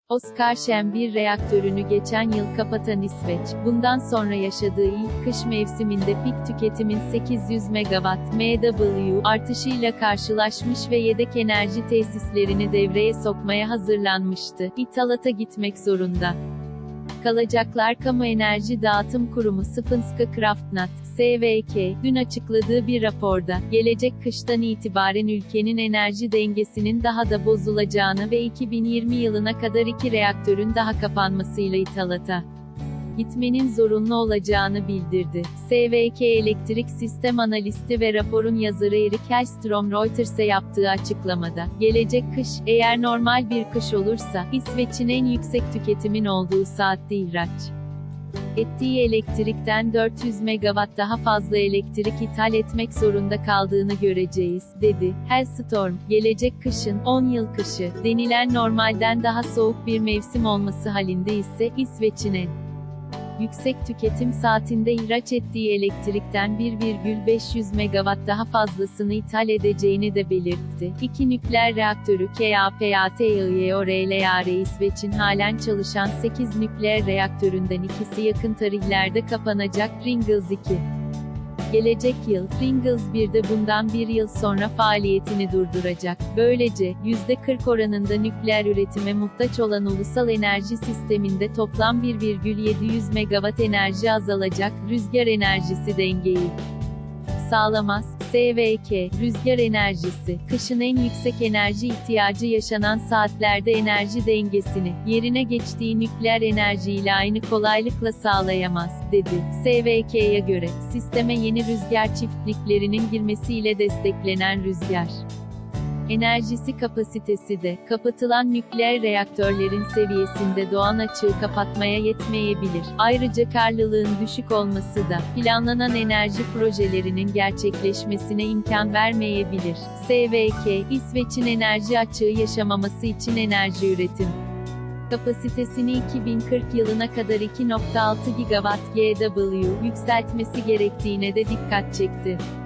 Oskarshamn 1 reaktörünü geçen yıl kapatan İsveç, bundan sonra yaşadığı ilk kış mevsiminde pik tüketimin 800 megawatt MW artışıyla karşılaşmış ve yedek enerji tesislerini devreye sokmaya hazırlanmıştı. İthalata gitmek zorunda kalacaklar. Kamu Enerji Dağıtım Kurumu Svenska Kraftnät (SVK), dün açıkladığı bir raporda, gelecek kıştan itibaren ülkenin enerji dengesinin daha da bozulacağını ve 2020 yılına kadar 2 reaktörün daha kapanmasıyla ithalata gitmenin zorunlu olacağını bildirdi. SVK Elektrik Sistem Analisti ve raporun yazarı Erik Hellström Reuters'e yaptığı açıklamada, gelecek kış, eğer normal bir kış olursa, İsveç'in en yüksek tüketimin olduğu saatte ihraç ettiği elektrikten 400 megawatt daha fazla elektrik ithal etmek zorunda kaldığını göreceğiz, dedi. Hellström, gelecek kışın, 10 yıl kışı, denilen normalden daha soğuk bir mevsim olması halinde ise, İsveç'in en yüksek tüketim saatinde ihraç ettiği elektrikten 1,500 megawatt daha fazlasını ithal edeceğini de belirtti. 2 nükleer reaktörü KAPATYEORLR İsveç'in halen çalışan 8 nükleer reaktöründen ikisi yakın tarihlerde kapanacak. Ringhals 2. Gelecek yıl, Ringhals 1 de bundan bir yıl sonra faaliyetini durduracak. Böylece, %40 oranında nükleer üretime muhtaç olan ulusal enerji sisteminde toplam 1,700 megawatt enerji azalacak. Rüzgar enerjisi dengeyi sağlamaz. SVK, rüzgar enerjisi, kışın en yüksek enerji ihtiyacı yaşanan saatlerde enerji dengesini, yerine geçtiği nükleer enerjiyle aynı kolaylıkla sağlayamaz, dedi. SVK'ya göre, sisteme yeni rüzgar çiftliklerinin girmesiyle desteklenen rüzgar enerjisi kapasitesi de, kapatılan nükleer reaktörlerin seviyesinde doğan açığı kapatmaya yetmeyebilir. Ayrıca karlılığın düşük olması da, planlanan enerji projelerinin gerçekleşmesine imkan vermeyebilir. SVK, İsveç'in enerji açığı yaşamaması için enerji üretim kapasitesini 2040 yılına kadar 2,6 gigawatt GW yükseltmesi gerektiğine de dikkat çekti.